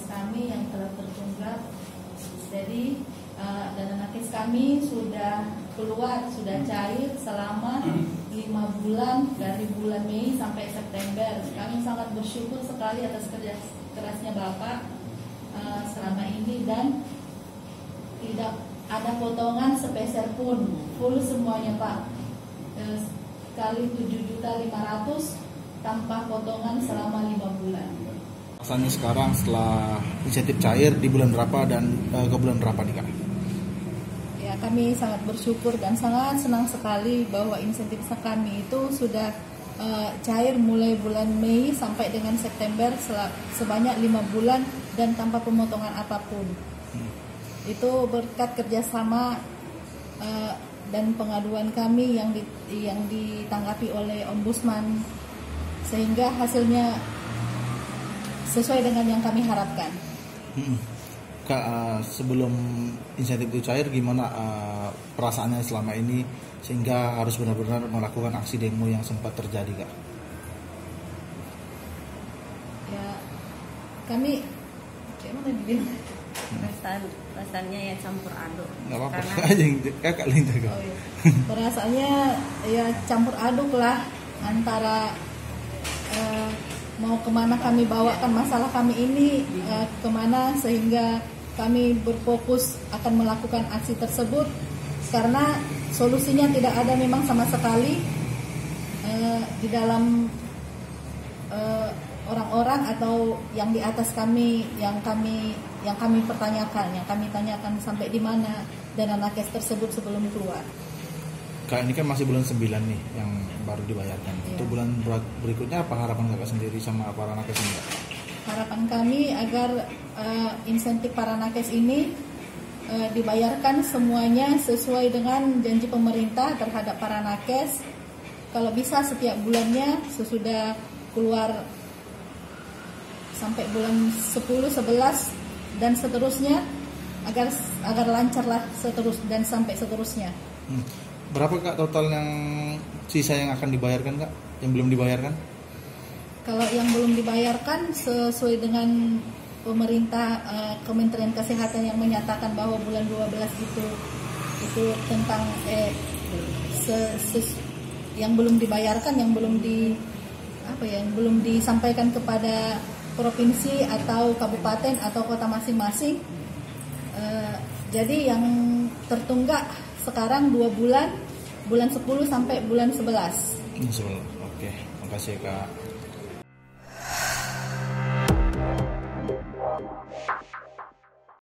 kami yang telah tertunggak. Jadi dana nakes kami sudah keluar, sudah cair selama 5 bulan dari bulan Mei sampai September. Kami sangat bersyukur sekali atas kerja kerasnya Bapak selama ini, dan tidak ada potongan sepeser pun, full semuanya Pak. Kali 7.500.000 tanpa potongan selama 5 bulan. Rasanya sekarang setelah insentif cair di bulan berapa dan ke bulan berapa nih Kak? Ya, kami sangat bersyukur dan sangat senang sekali bahwa insentif kami itu sudah cair mulai bulan Mei sampai dengan September sebanyak 5 bulan dan tanpa pemotongan apapun. Itu berkat kerjasama dan pengaduan kami yang ditanggapi oleh Ombudsman, sehingga hasilnya sesuai dengan yang kami harapkan. Kak, sebelum insentif itu cair, gimana perasaannya selama ini sehingga harus benar-benar melakukan aksi demo yang sempat terjadi, Kak? Ya, kami gimana dibilang? Rasanya ya campur aduk. Nggak apa-apa, aja Kakak Linda. Oh, iya. Perasaannya ya campur aduk lah, antara mau kemana kami bawakan masalah kami ini, kemana, sehingga kami berfokus akan melakukan aksi tersebut karena solusinya tidak ada memang sama sekali di dalam orang-orang atau yang di atas kami, yang kami pertanyakan, yang kami tanyakan sampai di mana dana nakes tersebut sebelum keluar. Kak, ini kan masih bulan 9 nih yang baru dibayarkan. Iya. Untuk bulan berikutnya apa harapan Kakak sendiri sama para nakes ini, Kak? Harapan kami agar insentif para nakes ini dibayarkan semuanya sesuai dengan janji pemerintah terhadap para nakes. Kalau bisa setiap bulannya sesudah keluar sampai bulan 10, 11 dan seterusnya, agar lancarlah dan sampai seterusnya. Berapa Kak total yang sisa yang akan dibayarkan, Kak? Yang belum dibayarkan? Kalau yang belum dibayarkan sesuai dengan pemerintah, Kementerian Kesehatan yang menyatakan bahwa bulan 12 itu tentang yang belum dibayarkan, yang belum disampaikan kepada provinsi atau kabupaten atau kota masing-masing. Jadi yang tertunggak sekarang 2 bulan 10 sampai bulan 11. Oke, makasih Kak.